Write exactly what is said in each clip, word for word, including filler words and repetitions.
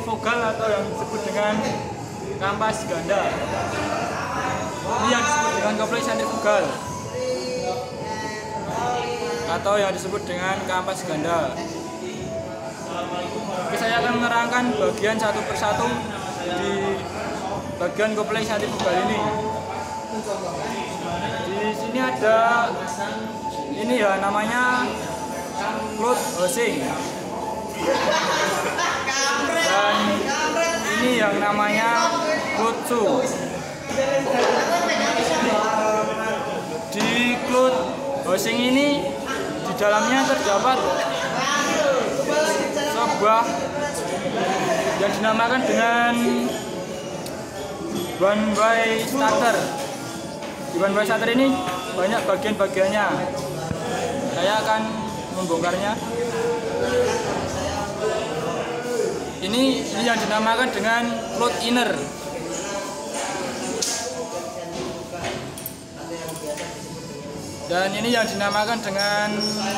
trifogal atau yang disebut dengan kampas ganda. Ini yang disebut dengan kopling sentrifugal atau yang disebut dengan kampas ganda. Oke, saya akan menerangkan bagian satu persatu di bagian kopling sentrifugal ini. Di sini ada ini ya, namanya cloth housing, dan ini yang namanya cloth shoe. Di cloth housing ini di dalamnya terdapat sebuah yang dinamakan dengan one way starter. Di one way starter ini banyak bagian-bagiannya. Saya akan membongkarnya. Ini, ini yang dinamakan dengan cloth inner. Dan ini yang dinamakan dengan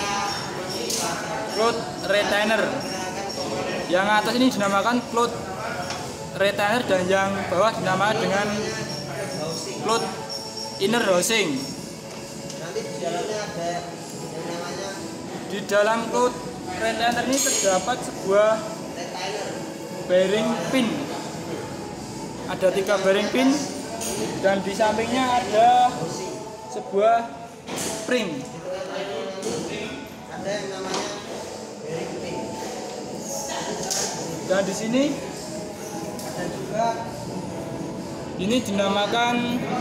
cloth retainer. Yang atas ini dinamakan cloth retainer dan yang bawah dinamakan dengan cloth inner housing. Nanti di dalamnya ada yang namanya Di dalam cloth retainer ini terdapat sebuah bearing pin. Ada tiga bearing pin dan di sampingnya ada sebuah spring. ada yang namanya bearing pin. Dan di sini Ada juga ini dinamakan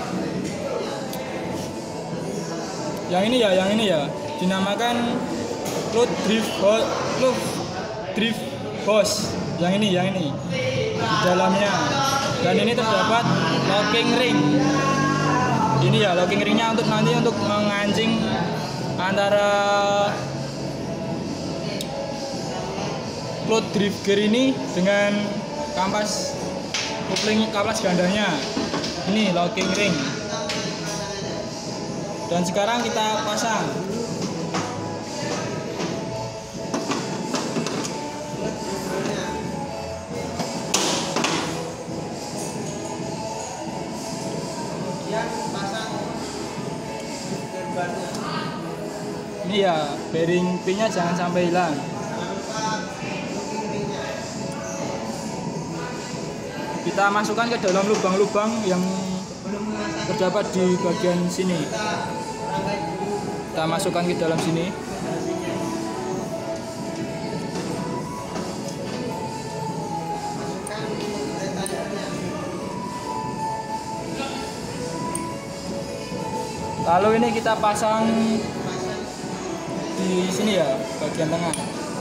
yang ini ya, yang ini ya, dinamakan cloth drift hose, cloth drift hose. Yang ini, yang ini di dalamnya. Dan ini terdapat locking ring. Ini ya locking ringnya untuk nanti untuk mengancing antara cloth drift gear ini dengan kampas kopling kampas gandanya. Ini locking ring. Dan sekarang kita pasang. kemudian pasang gerbannya. Ini ya, bearing pinnya jangan sampai hilang. Jangan lupa locking ringnya. Kita masukkan ke dalam lubang-lubang yang Sebelum memasang terdapat di bagian sini. kita rangkai dulu Kita masukkan ke dalam sini. fondasinya. Masukkan retainernya. Lalu ini kita pasang Pasang di sini ya, bagian tengah.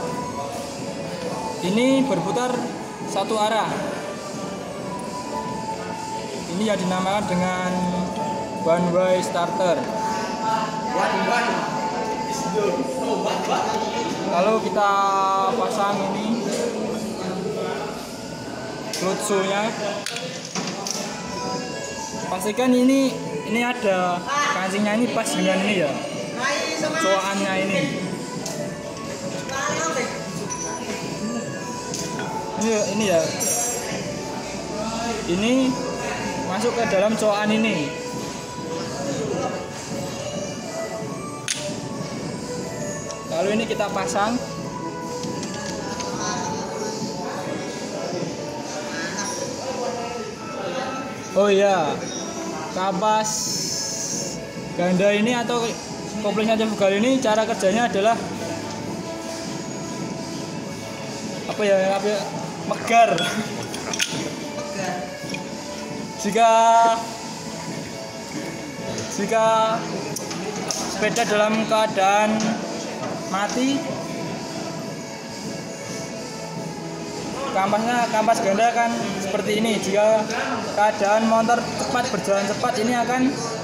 Ini berputar satu arah. Ini yang dinamakan dengan one way starter. Lalu kita pasang ini cloth shoe-nya. Pastikan ini ini ada kancingnya, ini pas dengan ini ya, coakannya ini. Ini ini ya. Ini masuk ke dalam coakan ini. Lalu ini kita pasang. Oh iya, kampas ganda ini atau kopling sentrifugal ini cara kerjanya adalah apa ya, apa ya, megar. Jika jika sepeda dalam keadaan mati, kampasnya kampas ganda kan seperti ini. Jika keadaan motor cepat, berjalan cepat, ini akan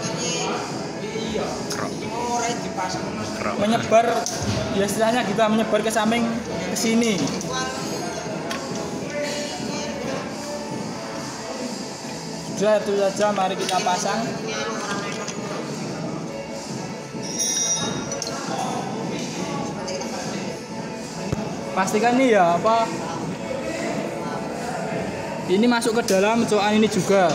menyebar, ya istilahnya kita menyebar ke samping ke sini. Sudah, itu saja, mari kita pasang. Pastikan nih ya apa Ini masuk ke dalam coan ini juga.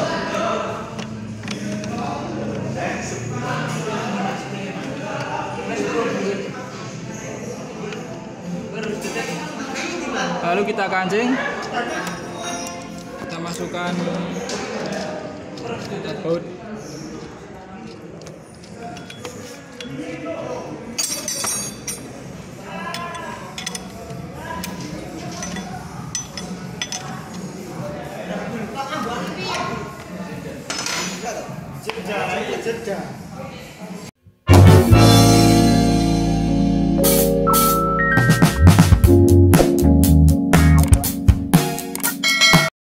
Lalu kita kancing. Kita masukkan kita baut